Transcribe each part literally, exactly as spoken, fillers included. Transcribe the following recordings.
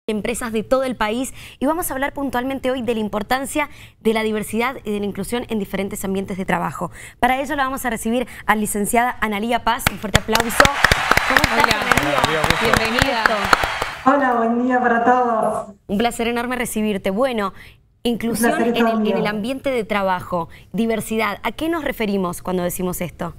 empresas de todo el país y vamos a hablar puntualmente hoy de la importancia de la diversidad y de la inclusión en diferentes ambientes de trabajo. Para ello la vamos a recibir a la licenciada Analía Paz. Un fuerte aplauso. ¿Cómo estás, Hola. Analía? Bienvenida. Hola, buen día para todos. Un placer enorme recibirte. Bueno, inclusión en el, en el ambiente de trabajo, diversidad. ¿A qué nos referimos cuando decimos esto?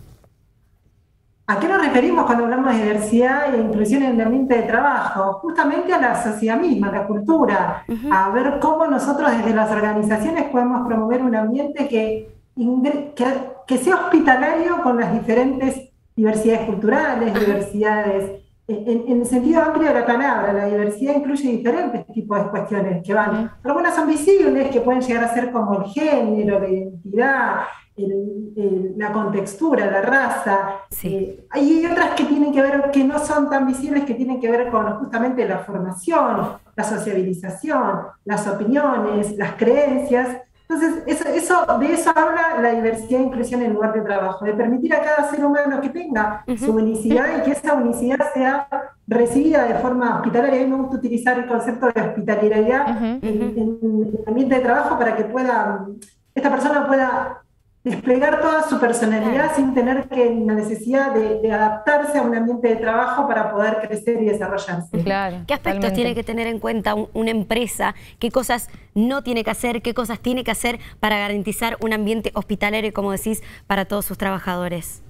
¿A qué nos referimos cuando hablamos de diversidad e inclusión en el ambiente de trabajo? Justamente a la sociedad misma, a la cultura, uh-huh. a ver cómo nosotros desde las organizaciones podemos promover un ambiente que, que, que sea hospitalario con las diferentes diversidades culturales, uh-huh. diversidades, en, en el sentido amplio de la palabra. La diversidad incluye diferentes tipos de cuestiones que van, uh-huh. algunas son visibles, que pueden llegar a ser como el género, la identidad, El, el, la contextura, la raza. Sí. Eh, hay otras que tienen que ver, que no son tan visibles, que tienen que ver con justamente la formación, la sociabilización, las opiniones, las creencias. Entonces, eso, eso, de eso habla la diversidad e inclusión en el lugar de trabajo, de permitir a cada ser humano que tenga uh-huh. su unicidad y que esa unicidad sea recibida de forma hospitalaria. A mí me gusta utilizar el concepto de hospitalariedad uh-huh. en, en el ambiente de trabajo para que pueda, esta persona pueda desplegar toda su personalidad claro. sin tener que la necesidad de, de adaptarse a un ambiente de trabajo para poder crecer y desarrollarse. Claro, ¿qué aspectos totalmente. tiene que tener en cuenta un, una empresa? ¿Qué cosas no tiene que hacer? ¿Qué cosas tiene que hacer para garantizar un ambiente hospitalario, como decís, para todos sus trabajadores?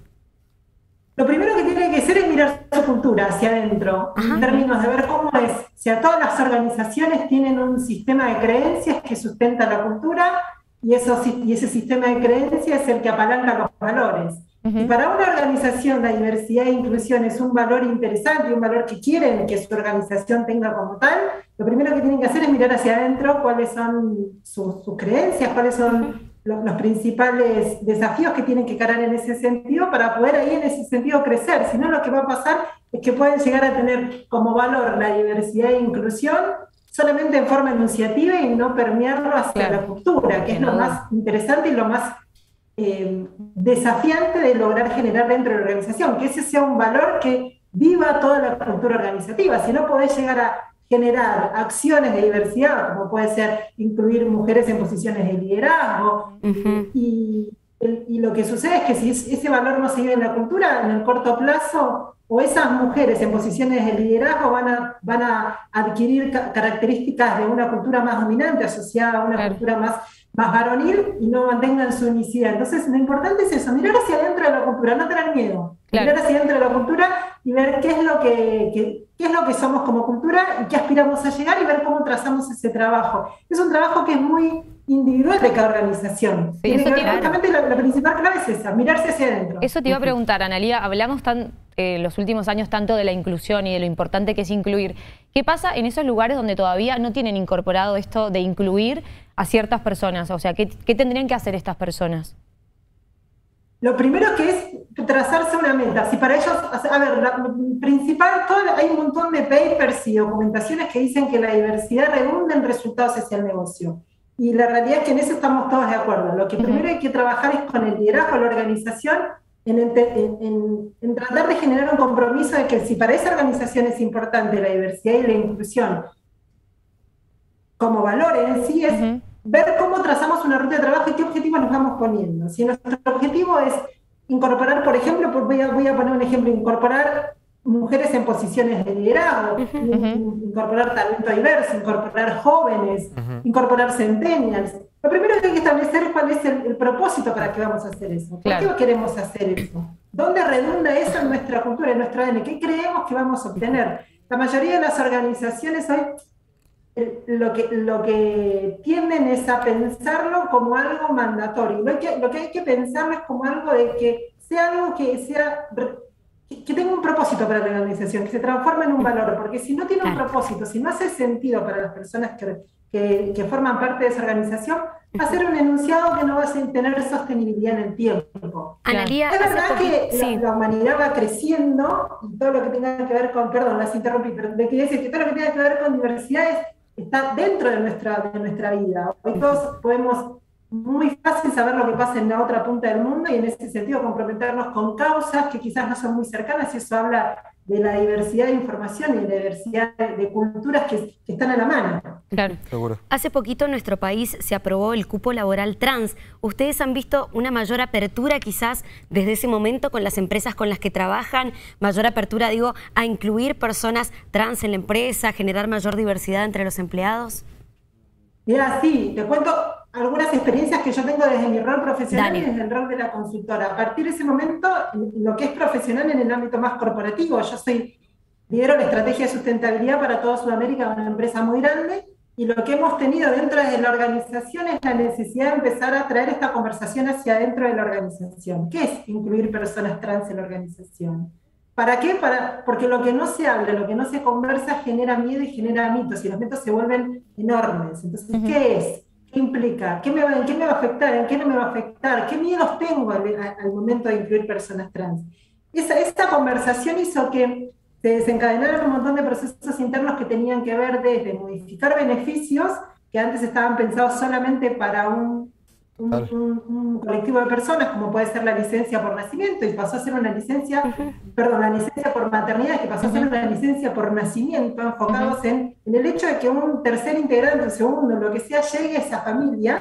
Lo primero que tiene que hacer es mirar su cultura hacia adentro, Ajá. en términos de ver cómo es. O sea, todas las organizaciones tienen un sistema de creencias que sustenta la cultura. Y, eso, y ese sistema de creencias es el que apalanca los valores. Uh-huh. Y para una organización la diversidad e inclusión es un valor interesante, un valor que quieren que su organización tenga como tal. Lo primero que tienen que hacer es mirar hacia adentro cuáles son sus, sus creencias, cuáles son uh-huh. los, los principales desafíos que tienen que encarar en ese sentido para poder ahí en ese sentido crecer. Si no, lo que va a pasar es que pueden llegar a tener como valor la diversidad e inclusión solamente en forma enunciativa y no permearlo hacia claro. la cultura, que es lo más interesante y lo más eh, desafiante de lograr generar dentro de la organización, que ese sea un valor que viva toda la cultura organizativa. Si no podés llegar a generar acciones de diversidad, como puede ser incluir mujeres en posiciones de liderazgo, uh-huh. y, y, y lo que sucede es que si ese valor no se vive en la cultura, en el corto plazo, o esas mujeres en posiciones de liderazgo van a, van a adquirir ca características de una cultura más dominante, asociada a una claro. cultura más, más varonil, y no mantengan su unicidad. Entonces, lo importante es eso, mirar hacia adentro de la cultura, no tener miedo. Claro. Mirar hacia adentro de la cultura y ver qué es lo que, que, qué es lo que somos como cultura y qué aspiramos a llegar y ver cómo trazamos ese trabajo. Es un trabajo que es muy individual de cada organización. Sí, eso que, justamente la, la principal clave es esa, mirarse hacia adentro. Eso te iba a preguntar, Analía, hablamos tan, eh, los últimos años tanto de la inclusión y de lo importante que es incluir. ¿Qué pasa en esos lugares donde todavía no tienen incorporado esto de incluir a ciertas personas? O sea, ¿qué, qué tendrían que hacer estas personas? Lo primero que es trazarse una meta. Si para ellos, a ver, la principal, todo, hay un montón de papers y documentaciones que dicen que la diversidad redunda en resultados hacia el negocio. Y la realidad es que en eso estamos todos de acuerdo. Lo que primero hay que trabajar es con el liderazgo de la organización, en, en, en, en tratar de generar un compromiso de que si para esa organización es importante la diversidad y la inclusión como valor en sí, es uh-huh. ver cómo trazamos una ruta de trabajo y qué objetivos nos vamos poniendo. Si nuestro objetivo es incorporar, por ejemplo, voy a, voy a poner un ejemplo, incorporar mujeres en posiciones de liderazgo, uh-huh. incorporar talento diverso, incorporar jóvenes, uh-huh. incorporar centennials. Lo primero que hay que establecer es cuál es el, el propósito para que vamos a hacer eso. Claro. ¿Por qué queremos hacer eso? ¿Dónde redunda eso en nuestra cultura, en nuestro A D N? ¿Qué creemos que vamos a obtener? La mayoría de las organizaciones hoy eh, lo, que, lo que tienden es a pensarlo como algo mandatorio. Lo que, lo que hay que pensarlo es como algo de que sea algo que sea... que tenga un propósito para la organización, que se transforme en un valor, porque si no tiene un propósito, si no hace sentido para las personas que, que, que forman parte de esa organización, va a ser un enunciado que no va a tener sostenibilidad en el tiempo. Analía, es verdad que sí. la, la humanidad va creciendo y todo lo que tenga que ver con, perdón, las interrumpí, pero me quería decir que todo lo que tenga que ver con diversidad es, está dentro de nuestra, de nuestra vida. Hoy todos podemos muy fácil saber lo que pasa en la otra punta del mundo y en ese sentido comprometernos con causas que quizás no son muy cercanas, y eso habla de la diversidad de información y de la diversidad de, de culturas que, que están a la mano. Claro. Seguro. Hace poquito en nuestro país se aprobó el cupo laboral trans. ¿Ustedes han visto una mayor apertura quizás desde ese momento con las empresas con las que trabajan? Mayor apertura, digo, a incluir personas trans en la empresa, generar mayor diversidad entre los empleados. Mira, sí, te cuento algunas experiencias que yo tengo desde mi rol profesional Dale. y desde el rol de la consultora. A partir de ese momento, lo que es profesional en el ámbito más corporativo, yo soy, lidero la estrategia de sustentabilidad para toda Sudamérica, una empresa muy grande, y lo que hemos tenido dentro de la organización es la necesidad de empezar a traer esta conversación hacia adentro de la organización. ¿Qué es incluir personas trans en la organización? ¿Para qué? Para, porque lo que no se habla, lo que no se conversa genera miedo y genera mitos, y los mitos se vuelven enormes. Entonces, uh-huh. ¿qué es? ¿Qué implica? ¿Qué me va, ¿En qué me va a afectar? ¿En qué no me va a afectar? ¿Qué miedos tengo al, al momento de incluir personas trans? Esa, esta conversación hizo que se desencadenaran un montón de procesos internos que tenían que ver desde modificar beneficios que antes estaban pensados solamente para un Un, un, un colectivo de personas, como puede ser la licencia por nacimiento, y pasó a ser una licencia, uh-huh. perdón, la licencia por maternidad, que pasó uh-huh. a ser una licencia por nacimiento, enfocados uh-huh. en, en el hecho de que un tercer integrante, un segundo, lo que sea, llegue a esa familia.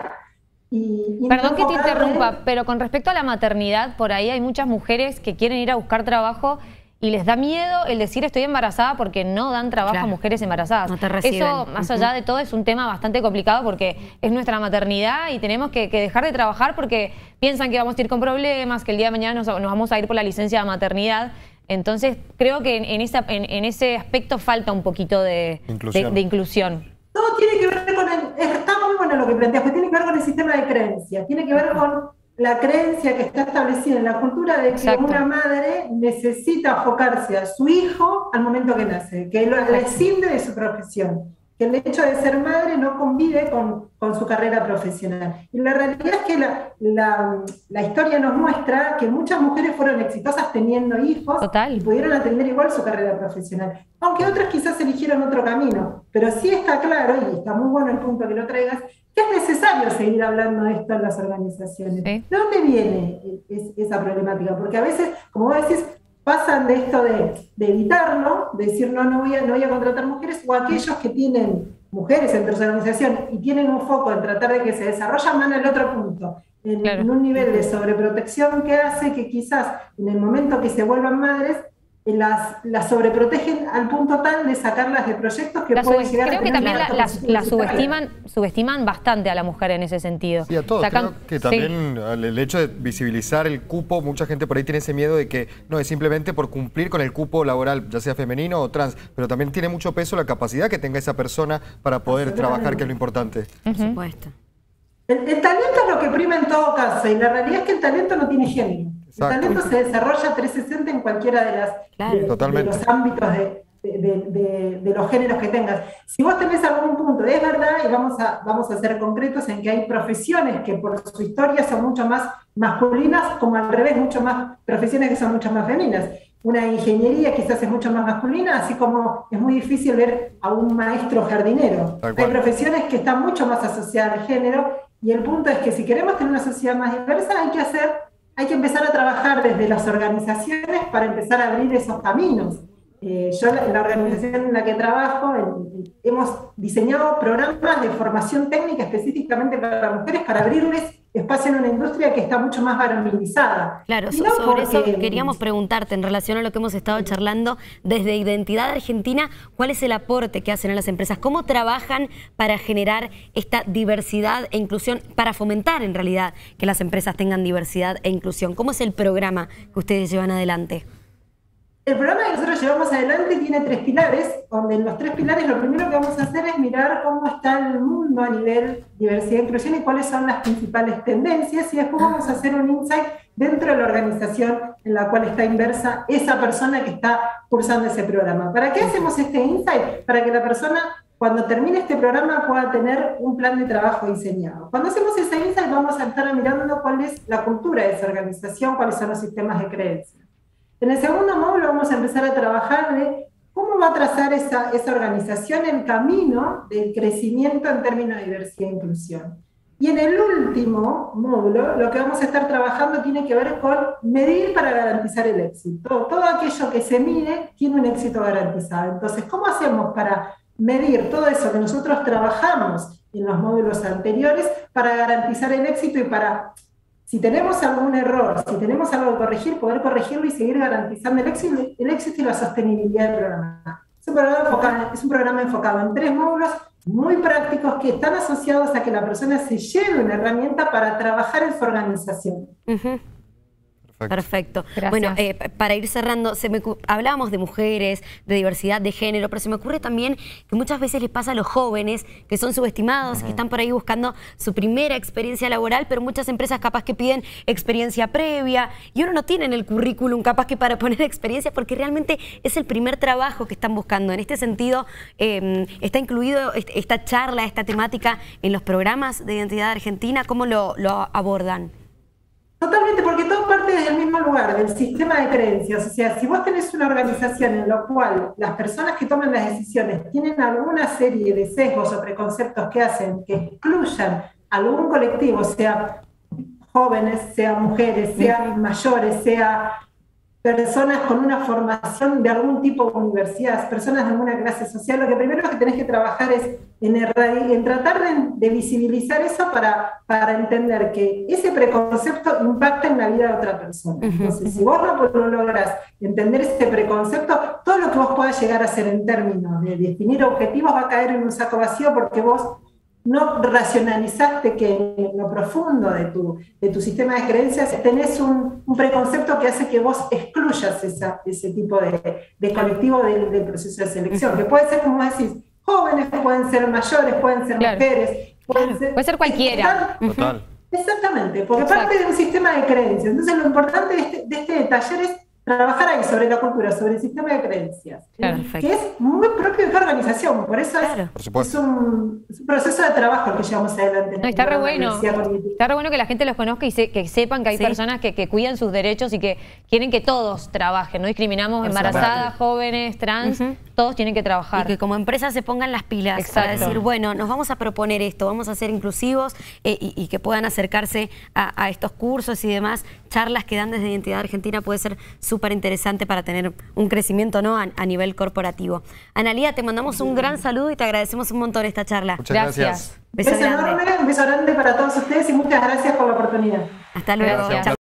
Y, y Perdón que te interrumpa, en... pero con respecto a la maternidad, por ahí hay muchas mujeres que quieren ir a buscar trabajo y les da miedo el decir estoy embarazada porque no dan trabajo claro. a mujeres embarazadas. No te reciben. Eso, más allá de todo, es un tema bastante complicado porque es nuestra maternidad y tenemos que, que dejar de trabajar porque piensan que vamos a ir con problemas, que el día de mañana nos, nos vamos a ir por la licencia de maternidad. Entonces, creo que en, en, esa, en, en ese aspecto falta un poquito de inclusión. De, de inclusión. Todo tiene que ver con el... Está muy bueno lo que planteas, porque tiene que ver con el sistema de creencias, tiene que ver con la creencia que está establecida en la cultura de que Exacto. una madre necesita enfocarse a su hijo al momento que nace, que lo rescinde de su profesión, que el hecho de ser madre no convive con, con su carrera profesional. Y la realidad es que la, la, la historia nos muestra que muchas mujeres fueron exitosas teniendo hijos Total. y pudieron atender igual su carrera profesional, aunque otras quizás eligieron otro camino, pero sí está claro, y está muy bueno el punto que lo traigas, que es necesario seguir hablando de esto en las organizaciones. ¿Sí? ¿De dónde viene es, esa problemática? Porque a veces, como vos decís, pasan de esto de, de evitarlo, de decir no, no voy, a, no voy a contratar mujeres, o aquellos que tienen mujeres entre su organización y tienen un foco en tratar de que se desarrollan, van al otro punto, en, claro. en un nivel de sobreprotección que hace que quizás en el momento que se vuelvan madres, Las, las sobreprotegen al punto tal de sacarlas de proyectos que la pueden llegar creo a que también la, las, la subestiman, subestiman, subestiman bastante a la mujer en ese sentido. Sí, a todos. Sacan, creo que también sí. el hecho de visibilizar el cupo, mucha gente por ahí tiene ese miedo de que no es simplemente por cumplir con el cupo laboral, ya sea femenino o trans, pero también tiene mucho peso la capacidad que tenga esa persona para poder trabajar, que es lo importante. Por uh-huh. supuesto. El, el talento es lo que prima en todo caso, y la realidad es que el talento no tiene género. Exacto. El talento se desarrolla trescientos sesenta en cualquiera de, las, claro. de, de los ámbitos de, de, de, de los géneros que tengas. Si vos tenés algún punto, es verdad, y vamos a, vamos a ser concretos en que hay profesiones que por su historia son mucho más masculinas, como al revés, mucho más profesiones que son mucho más femeninas. Una ingeniería quizás es mucho más masculina, así como es muy difícil ver a un maestro jardinero. Hay profesiones que están mucho más asociadas al género, y el punto es que si queremos tener una sociedad más diversa, hay que hacer, hay que empezar a trabajar desde las organizaciones para empezar a abrir esos caminos. Eh, yo en la organización en la que trabajo en, hemos diseñado programas de formación técnica específicamente para mujeres para abrirles espacio en una industria que está mucho más varonilizada. Claro, so, no sobre porque... eso queríamos preguntarte en relación a lo que hemos estado charlando desde Identidad Argentina, ¿cuál es el aporte que hacen a las empresas? ¿Cómo trabajan para generar esta diversidad e inclusión, para fomentar en realidad que las empresas tengan diversidad e inclusión? ¿Cómo es el programa que ustedes llevan adelante? El programa que nosotros llevamos adelante tiene tres pilares, donde en los tres pilares lo primero que vamos a hacer es mirar cómo está el mundo a nivel diversidad e inclusión y cuáles son las principales tendencias, y después vamos a hacer un insight dentro de la organización en la cual está inversa esa persona que está cursando ese programa. ¿Para qué hacemos este insight? Para que la persona, cuando termine este programa, pueda tener un plan de trabajo diseñado. Cuando hacemos ese insight vamos a estar mirando cuál es la cultura de esa organización, cuáles son los sistemas de creencias. En el segundo módulo vamos a empezar a trabajar de cómo va a trazar esa, esa organización el camino del crecimiento en términos de diversidad e inclusión. Y en el último módulo, lo que vamos a estar trabajando tiene que ver con medir para garantizar el éxito. Todo, todo aquello que se mide tiene un éxito garantizado. Entonces, ¿cómo hacemos para medir todo eso que nosotros trabajamos en los módulos anteriores para garantizar el éxito y para, si tenemos algún error, si tenemos algo que corregir, poder corregirlo y seguir garantizando el éxito, el éxito y la sostenibilidad del programa? Es un programa enfocado, es un programa enfocado en tres módulos muy prácticos que están asociados a que la persona se lleve una herramienta para trabajar en su organización. Uh-huh. Perfecto. Gracias. Bueno, eh, para ir cerrando, se me, hablábamos de mujeres, de diversidad de género, pero se me ocurre también que muchas veces les pasa a los jóvenes que son subestimados, uh-huh. que están por ahí buscando su primera experiencia laboral, pero muchas empresas capaz que piden experiencia previa y uno no tiene en el currículum capaz que para poner experiencia porque realmente es el primer trabajo que están buscando. En este sentido, eh, ¿está incluido esta charla, esta temática en los programas de Identidad Argentina? ¿Cómo lo, lo abordan? Totalmente, porque todo parte del mismo lugar, del sistema de creencias. O sea, si vos tenés una organización en la cual las personas que toman las decisiones tienen alguna serie de sesgos o preconceptos que hacen que excluyan algún colectivo, sea jóvenes, sea mujeres, sea mayores, sea personas con una formación de algún tipo de universidad, personas de alguna clase social, lo que primero que tenés que trabajar es en, en tratar de, de visibilizar eso para, para entender que ese preconcepto impacta en la vida de otra persona. Entonces, si vos no, no lográs entender ese preconcepto, todo lo que vos puedas llegar a hacer en términos de definir objetivos va a caer en un saco vacío porque vos no racionalizaste que en lo profundo de tu, de tu sistema de creencias tenés un, un preconcepto que hace que vos excluyas esa, ese tipo de, de colectivo del, del proceso de selección, que puede ser, como decís, jóvenes, pueden ser mayores, pueden ser claro. mujeres, pueden claro. ser, puede ser cualquiera. Están, Total. Exactamente, porque Exacto. parte de un sistema de creencias. Entonces lo importante de este, de este taller es trabajar ahí sobre la cultura, sobre el sistema de creencias, claro, que es muy propio de cada organización, por eso claro. es, por es, un, es un proceso de trabajo el que llevamos adelante. No, está re bueno, está re bueno que la gente los conozca y se, que sepan que hay sí. personas que, que cuidan sus derechos y que quieren que todos trabajen, no discriminamos embarazadas, jóvenes, trans, uh-huh. todos tienen que trabajar. Y que como empresa se pongan las pilas Exacto. para decir, bueno, nos vamos a proponer esto, vamos a ser inclusivos eh, y, y que puedan acercarse a, a estos cursos y demás, charlas que dan desde Identidad Argentina puede ser súper súper interesante para tener un crecimiento, ¿no?, a, a nivel corporativo. Analía, te mandamos un gran saludo y te agradecemos un montón esta charla. Muchas gracias. gracias. Beso, beso enorme, un beso grande para todos ustedes y muchas gracias por la oportunidad. Hasta luego. Gracias.